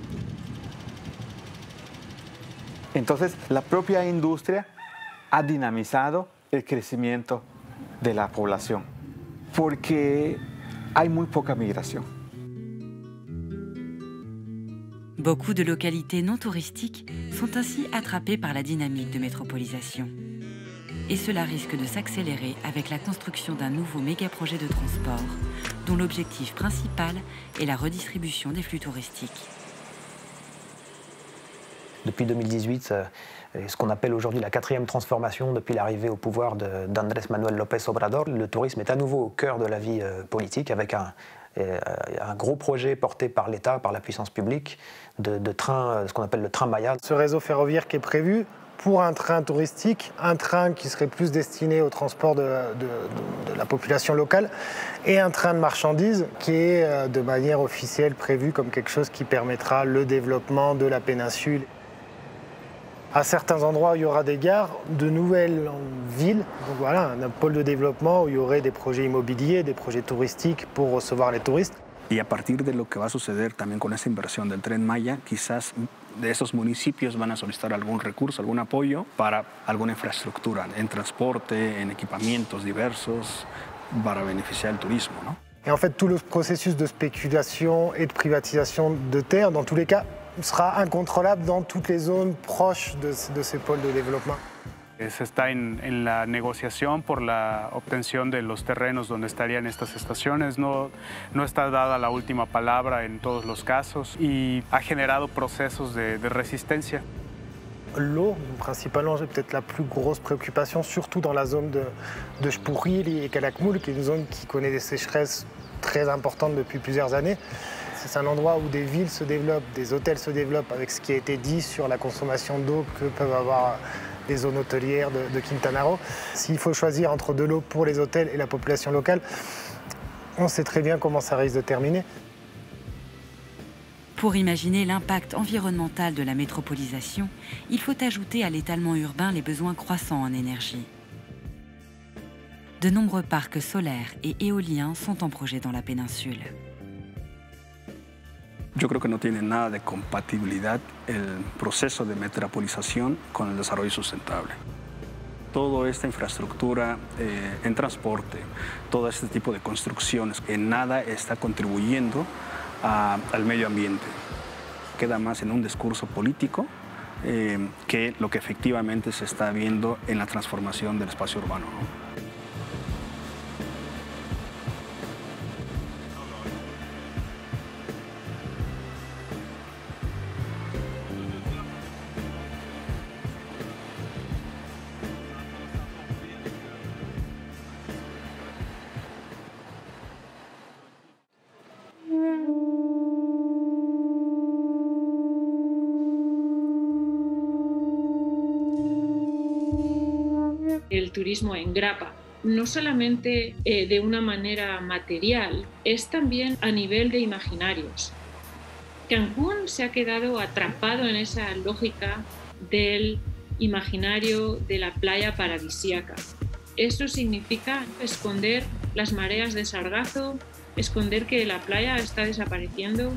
M: Entonces, la propia industria ha dinamizado el crecimiento de la población, porque hay muy poca migración.
F: Beaucoup de localités non touristiques sont ainsi attrapées par la dynamique de métropolisation. Et cela risque de s'accélérer avec la construction d'un nouveau méga-projet de transport, dont l'objectif principal est la redistribution des flux touristiques.
B: Depuis deux mille dix-huit, ce qu'on appelle aujourd'hui la quatrième transformation depuis l'arrivée au pouvoir d'Andrés Manuel López Obrador, le tourisme est à nouveau au cœur de la vie politique avec un, un gros projet porté par l'État, par la puissance publique, de, de train, ce qu'on appelle le train Maya.
H: Ce réseau ferroviaire qui est prévu pour un train touristique, un train qui serait plus destiné au transport de, de, de, de la population locale, et un train de marchandises qui est de manière officielle prévu comme quelque chose qui permettra le développement de la péninsule. À certains endroits où il y aura des gares, de nouvelles villes, donc voilà, un pôle de développement où il y aurait des projets immobiliers, des projets touristiques pour recevoir les touristes.
Q: Y a partir de lo que va a suceder también con esa inversión del Tren Maya, quizás de esos municipios van a solicitar algún recurso, algún apoyo para alguna infraestructura en transporte, en equipamientos diversos, para beneficiar el turismo, ¿no?
H: Et en fait, tout le processus de spéculation et de privatisation de terres, dans tous les cas, sera incontrôlable dans toutes les zones proches de, de ces pôles de développement.
L: Se está en, en la negociación por la obtención de los terrenos donde estarían estas estaciones. No, no está dada la última palabra en todos los casos y ha generado procesos de, de resistencia.
H: L'eau, principalement, c'est peut-être la plus grosse préoccupation, surtout dans la zone de, de Xpujil et Calakmul, qui est une zone qui connaît des sécheresses très importantes depuis plusieurs années. C'est un endroit où des villes se développent, des hôtels se développent, avec ce qui a été dit sur la consommation d'eau que peuvent avoir les zones hôtelières de, de Quintana Roo. S'il faut choisir entre de l'eau pour les hôtels et la population locale, on sait très bien comment ça risque de terminer.
F: Pour imaginer l'impact environnemental de la métropolisation, il faut ajouter à l'étalement urbain les besoins croissants en énergie. De nombreux parcs solaires et éoliens sont en projet dans la péninsule.
Q: Yo creo que no tiene nada de compatibilidad el proceso de metropolización con el desarrollo sustentable. Toda esta infraestructura eh, en transporte, todo este tipo de construcciones, en nada está contribuyendo a, al medio ambiente. Queda más en un discurso político eh, que lo que efectivamente se está viendo en la transformación del espacio urbano, ¿no?
D: El turismo engrapa, no solamente eh, de una manera material, es también a nivel de imaginarios. Cancún se ha quedado atrapado en esa lógica del imaginario de la playa paradisíaca. Eso significa esconder las mareas de sargazo, esconder que la playa está desapareciendo.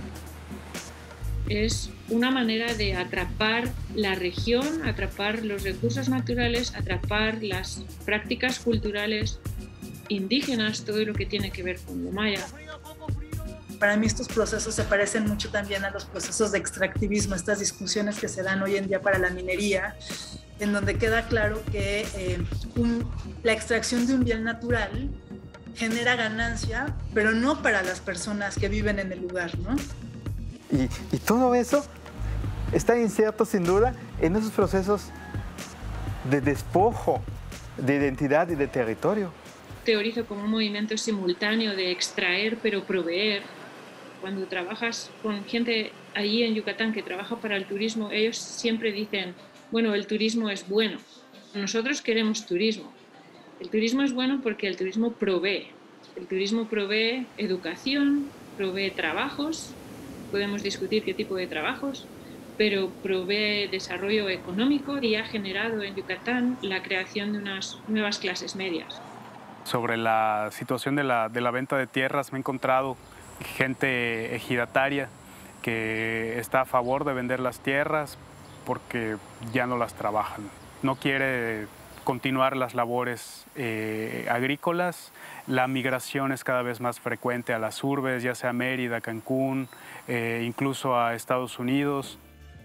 D: Es una manera de atrapar la región, atrapar los recursos naturales, atrapar las prácticas culturales indígenas, todo lo que tiene que ver con lo maya.
G: Para mí estos procesos se parecen mucho también a los procesos de extractivismo, estas discusiones que se dan hoy en día para la minería, en donde queda claro que eh, un, la extracción de un bien natural genera ganancia, pero no para las personas que viven en el lugar, ¿no?
M: Y, y todo eso está inserto sin duda en esos procesos de despojo de identidad y de territorio.
D: Teorizo como un movimiento simultáneo de extraer pero proveer. Cuando trabajas con gente allí en Yucatán que trabaja para el turismo, ellos siempre dicen, bueno, el turismo es bueno. Nosotros queremos turismo. El turismo es bueno porque el turismo provee. El turismo provee educación, provee trabajos. Podemos discutir qué tipo de trabajos, pero provee desarrollo económico y ha generado en Yucatán la creación de unas nuevas clases medias.
L: Sobre la situación de la, de la venta de tierras, me he encontrado gente ejidataria que está a favor de vender las tierras porque ya no las trabajan. No quiere continuar las labores eh, agrícolas. La migración es cada vez más frecuente a las urbes, ya sea Mérida, Cancún, eh, incluso a Estados Unidos.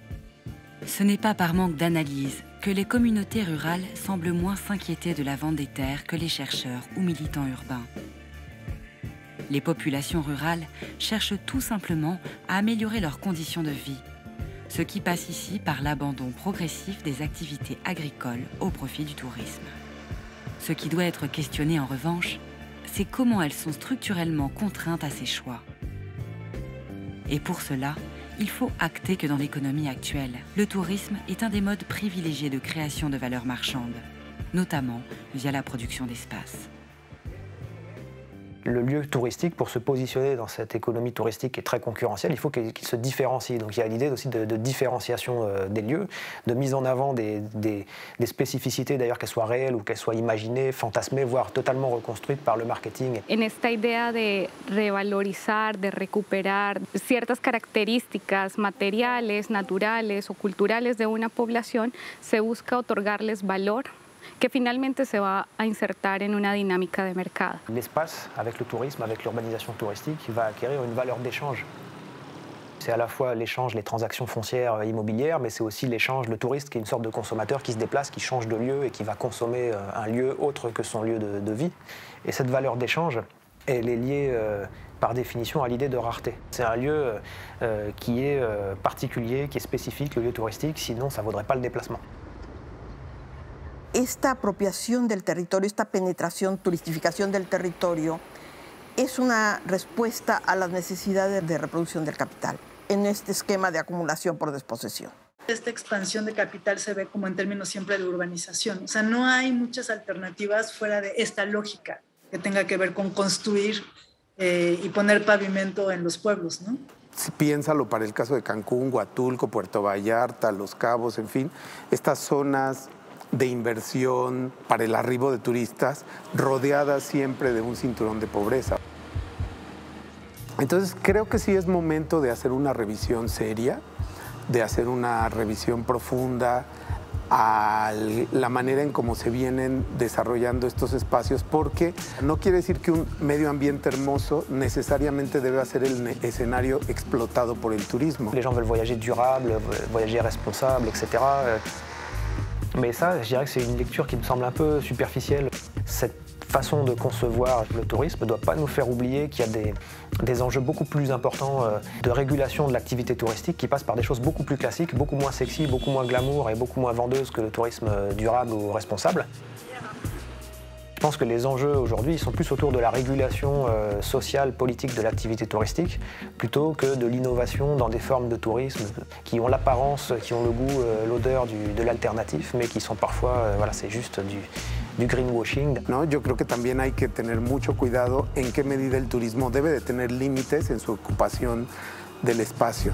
F: Ce n'est pas par manque d'analyse que les communautés rurales semblent moins s'inquiéter de la vente des terres que les chercheurs ou militants urbains. Les populations rurales cherchent tout simplement à améliorer leurs conditions de vie, ce qui passe ici par l'abandon progressif des activités agricoles au profit du tourisme. Ce qui doit être questionné en revanche, c'est comment elles sont structurellement contraintes à ces choix. Et pour cela, il faut acter que dans l'économie actuelle, le tourisme est un des modes privilégiés de création de valeur marchande, notamment via la production d'espace.
B: Le lieu touristique, pour se positionner dans cette économie touristique qui est très concurrentielle, il faut qu'il qu'il se différencie. Donc il y a l'idée aussi de, de différenciation euh, des lieux, de mise en avant des, des, des spécificités, d'ailleurs qu'elles soient réelles ou qu'elles soient imaginées, fantasmées, voire totalement reconstruites par le marketing.
J: En esta idea de revalorizar, de recuperar ciertas características materiales, naturales o culturales de una población, se busca otorgarles valor que finalmente se va a insertar en una dinámica de mercado.
B: L'espace, avec le tourisme, avec l'urbanisation touristique, va acquérir une valeur d'échange. C'est à la fois l'échange, les transactions foncières immobilières, mais c'est aussi l'échange, le touriste qui est une sorte de consommateur qui se déplace, qui change de lieu et qui va consommer un lieu autre que son lieu de, de vie. Et cette valeur d'échange, elle est liée euh, par définition à l'idée de rareté. C'est un lieu euh, qui est euh, particulier, qui est spécifique, le lieu touristique, sinon ça ne vaudrait pas le déplacement.
C: Esta apropiación del territorio, esta penetración, turistificación del territorio, es una respuesta a las necesidades de reproducción del capital en este esquema de acumulación por desposesión.
G: Esta expansión de capital se ve como en términos siempre de urbanización. O sea, no hay muchas alternativas fuera de esta lógica que tenga que ver con construir eh, y poner pavimento en los pueblos, ¿no?
A: Si piénsalo para el caso de Cancún, Huatulco, Puerto Vallarta, Los Cabos, en fin, estas zonas de inversión para el arribo de turistas rodeadas siempre de un cinturón de pobreza. Entonces creo que sí es momento de hacer una revisión seria, de hacer una revisión profunda a la manera en cómo se vienen desarrollando estos espacios, porque no quiere decir que un medio ambiente hermoso necesariamente debe ser el escenario explotado por el turismo.
B: Les gens veulent voyager durable, voyager responsable, et cetera. Mais ça, je dirais que c'est une lecture qui me semble un peu superficielle. Cette façon de concevoir le tourisme ne doit pas nous faire oublier qu'il y a des, des enjeux beaucoup plus importants euh, de régulation de l'activité touristique qui passent par des choses beaucoup plus classiques, beaucoup moins sexy, beaucoup moins glamour et beaucoup moins vendeuses que le tourisme durable ou responsable. Je pense que les enjeux aujourd'hui sont plus autour de la régulation euh, sociale, politique de l'activité touristique, plutôt que de l'innovation dans des formes de tourisme qui ont l'apparence, qui ont le goût, euh, l'odeur de l'alternatif, mais qui sont parfois, euh, voilà, c'est juste du, du greenwashing.
A: No, yo creo que también hay que tener mucho cuidado en qué medida el turismo debe de tener límites en su ocupación del espacio.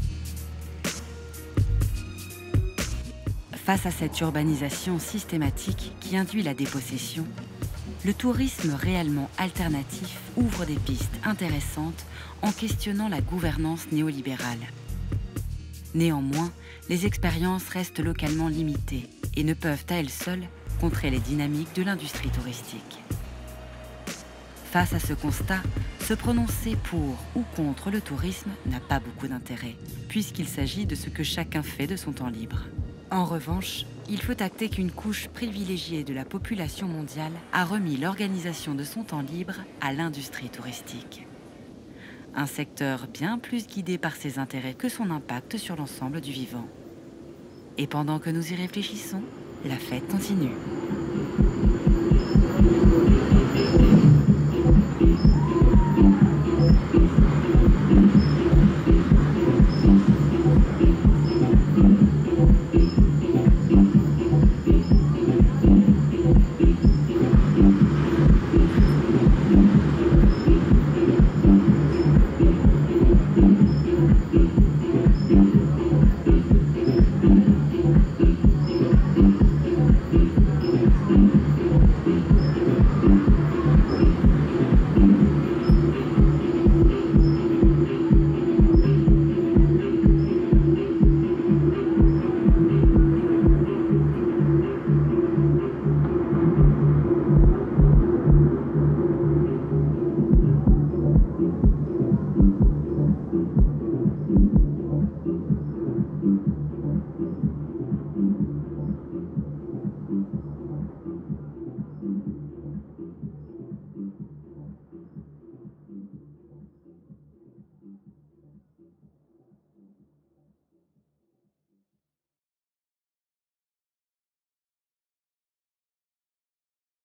F: Face à cette urbanisation systématique qui induit la dépossession, le tourisme réellement alternatif ouvre des pistes intéressantes en questionnant la gouvernance néolibérale. Néanmoins, les expériences restent localement limitées et ne peuvent à elles seules contrer les dynamiques de l'industrie touristique. Face à ce constat, se prononcer pour ou contre le tourisme n'a pas beaucoup d'intérêt, puisqu'il s'agit de ce que chacun fait de son temps libre. En revanche, il faut acter qu'une couche privilégiée de la population mondiale a remis l'organisation de son temps libre à l'industrie touristique. Un secteur bien plus guidé par ses intérêts que son impact sur l'ensemble du vivant. Et pendant que nous y réfléchissons, la fête continue.